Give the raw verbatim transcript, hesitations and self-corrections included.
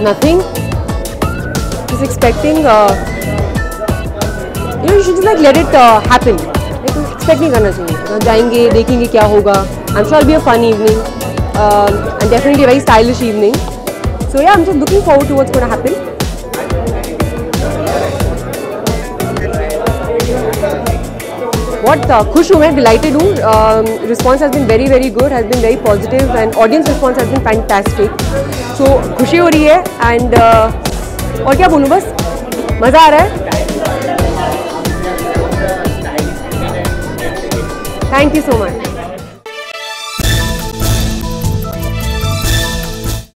Nothing. Just expecting. Uh, you know, you should just like let it uh, happen. Like expect नहीं करना चाहिए. जाएंगे, देखेंगे क्या होगा. I'm sure it'll be a fun evening uh, and definitely a very stylish evening. So yeah, I'm just looking forward to what's going to happen. What uh, खुश हूँ मैं, delighted हूँ. um, Response has been very very good, has been very positive and audience response has been fantastic. So खुशी हो रही है and uh, और क्या बोलूँ, बस मज़ा आ रहा है. Thank you so much.